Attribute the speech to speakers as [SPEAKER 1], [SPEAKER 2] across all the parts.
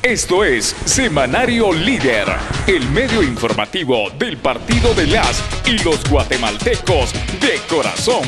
[SPEAKER 1] Esto es Semanario Líder, el medio informativo del partido de las y los guatemaltecos de corazón.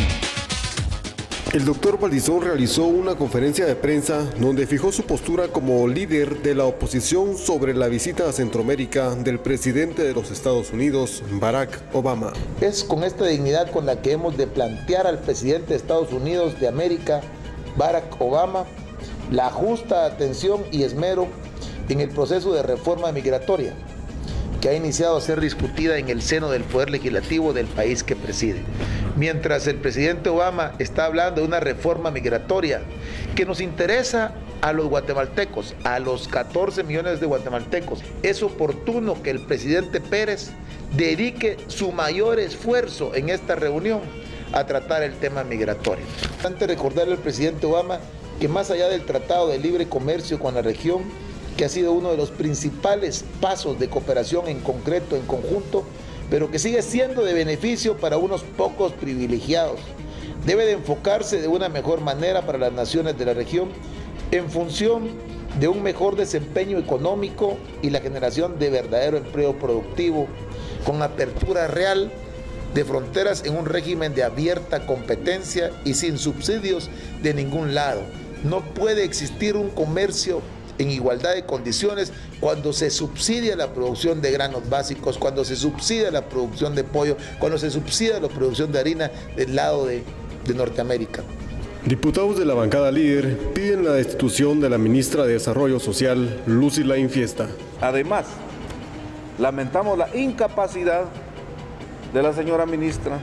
[SPEAKER 2] El doctor Valdizón realizó una conferencia de prensa donde fijó su postura como líder de la oposición sobre la visita a Centroamérica del presidente de los Estados Unidos, Barack Obama.
[SPEAKER 3] Es con esta dignidad con la que hemos de plantear al presidente de Estados Unidos de América, Barack Obama, la justa atención y esmero en el proceso de reforma migratoria que ha iniciado a ser discutida en el seno del Poder Legislativo del país que preside. Mientras el presidente Obama está hablando de una reforma migratoria que nos interesa a los guatemaltecos, a los 14 millones de guatemaltecos, es oportuno que el presidente Pérez dedique su mayor esfuerzo en esta reunión a tratar el tema migratorio. Antes de recordarle al presidente Obama que más allá del Tratado de Libre Comercio con la región, que ha sido uno de los principales pasos de cooperación en concreto, en conjunto, pero que sigue siendo de beneficio para unos pocos privilegiados, debe de enfocarse de una mejor manera para las naciones de la región en función de un mejor desempeño económico y la generación de verdadero empleo productivo, con apertura real de fronteras en un régimen de abierta competencia y sin subsidios de ningún lado. No puede existir un comercio en igualdad de condiciones cuando se subsidia la producción de granos básicos, cuando se subsidia la producción de pollo, cuando se subsidia la producción de harina del lado de Norteamérica.
[SPEAKER 2] Diputados de la bancada líder piden la destitución de la ministra de Desarrollo Social, Lucy Laín Fiesta.
[SPEAKER 4] Además, lamentamos la incapacidad de la señora ministra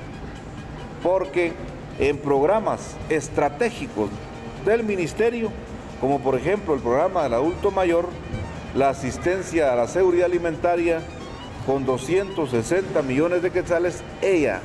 [SPEAKER 4] porque en programas estratégicos del ministerio, como por ejemplo el programa del adulto mayor, la asistencia a la seguridad alimentaria con 260 millones de quetzales, ella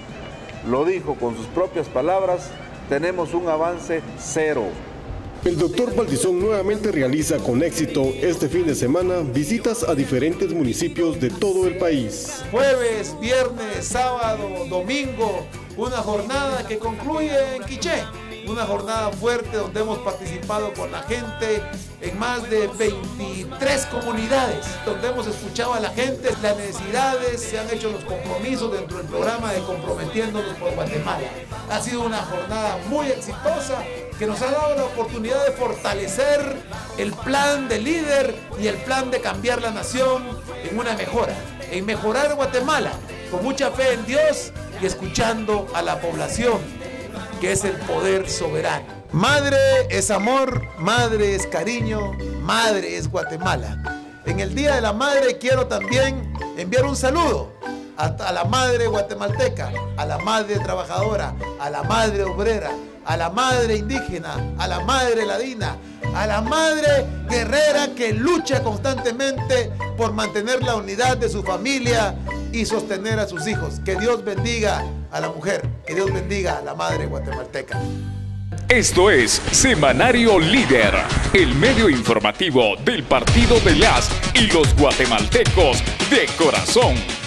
[SPEAKER 4] lo dijo con sus propias palabras, tenemos un avance cero.
[SPEAKER 2] El doctor Valdizón nuevamente realiza con éxito este fin de semana visitas a diferentes municipios de todo el país.
[SPEAKER 5] Jueves, viernes, sábado, domingo, una jornada que concluye en Quiché. Una jornada fuerte donde hemos participado con la gente en más de 23 comunidades, donde hemos escuchado a la gente, las necesidades, se han hecho los compromisos dentro del programa de Comprometiéndonos por Guatemala. Ha sido una jornada muy exitosa que nos ha dado la oportunidad de fortalecer el plan de líder y el plan de cambiar la nación en una mejora, en mejorar Guatemala, con mucha fe en Dios y escuchando a la población, que es el poder soberano. Madre es amor, madre es cariño, madre es Guatemala. En el Día de la Madre quiero también enviar un saludo a la madre guatemalteca, a la madre trabajadora, a la madre obrera, a la madre indígena, a la madre ladina, a la madre guerrera que lucha constantemente por mantener la unidad de su familia y sostener a sus hijos. Que Dios bendiga a la mujer, que Dios bendiga a la madre guatemalteca.
[SPEAKER 1] Esto es Semanario Líder, el medio informativo del partido de las y los guatemaltecos de corazón.